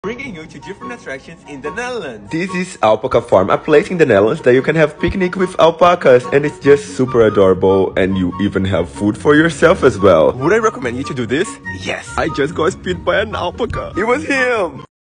bringing you to different attractions in the Netherlands. This is Alpaca Farm, a place in the Netherlands that you can have picnic with alpacas, and it's just super adorable, and you even have food for yourself as well. Would I recommend you to do this? Yes, I just got spit by an alpaca. It was him!